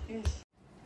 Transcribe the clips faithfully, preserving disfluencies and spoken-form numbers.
よし。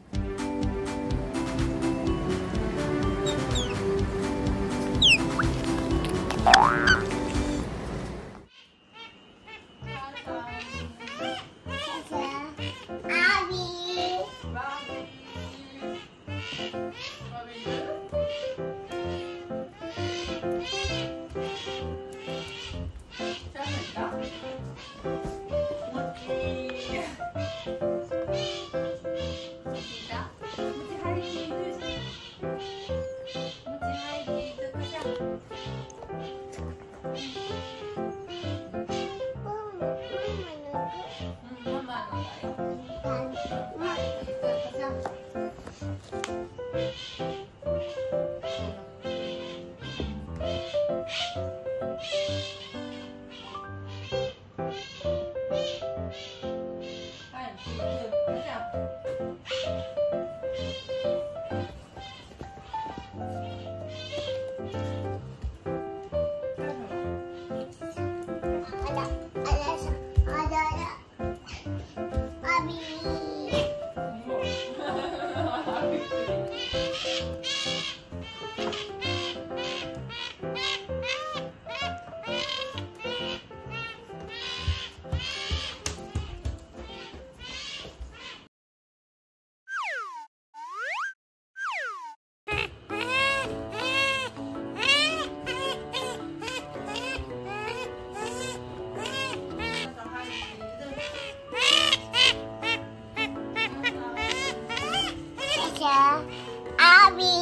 アビー。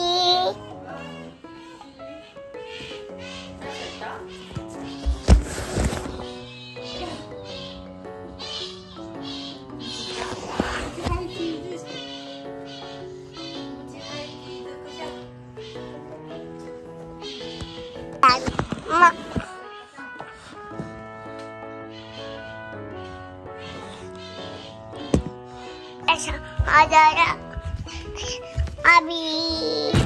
ま。あだら。アビー。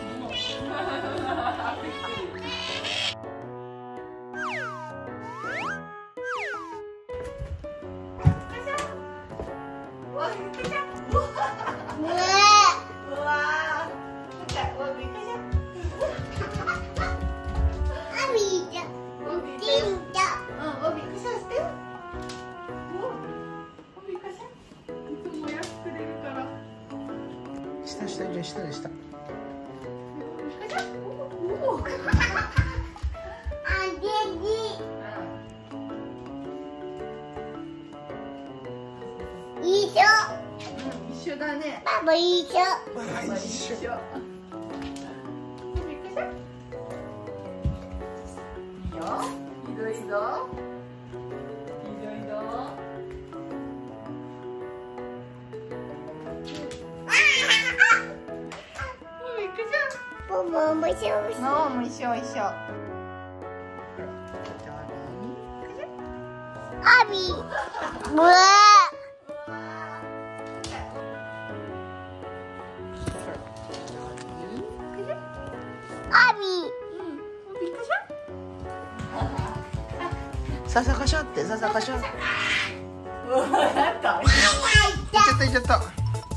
下下じゃ下でした。 一緒。 一緒だね。 パパ一緒。 パパ一緒。 いいよ。いいぞいいぞ。いいぞいいぞ。 もももしょもしょ。 もう一緒一緒。 アビー。うわ。アビー。 ささかしょってささかしょ。いっなんか。 ちゃったいっちゃった。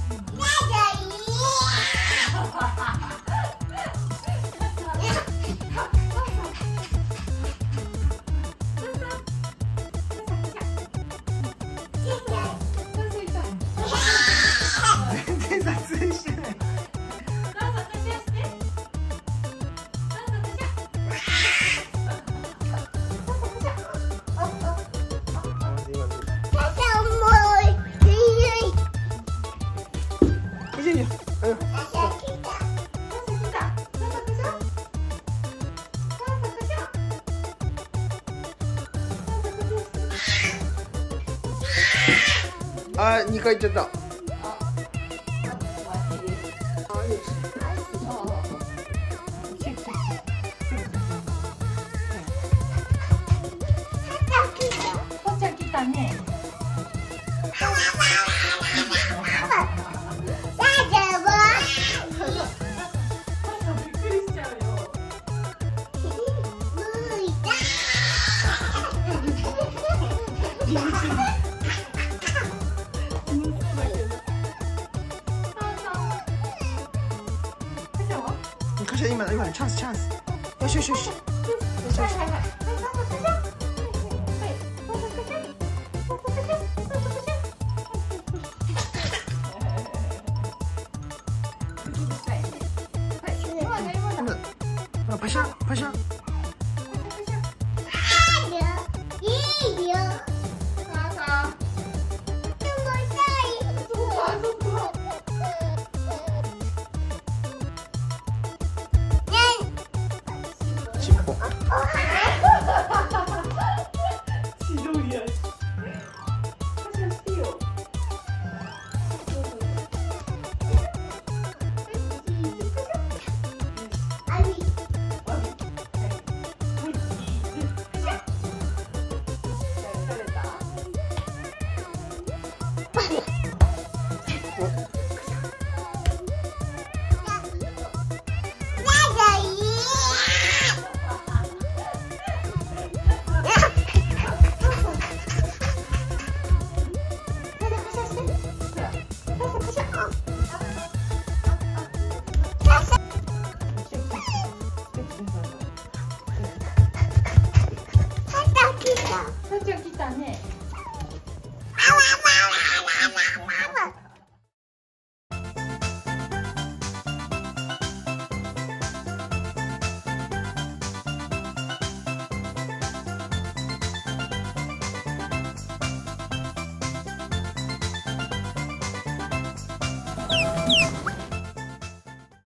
全然撮影してない。あ、二回行っちゃった。 こっちゃん来たね。 しゃ今今のチャンスチャンス。よしよしよし。よしよし。パシャパシャ。 いいよ。 尻尾。 白いやつ。パシャしてよ。さっちゃん来たね。 あわ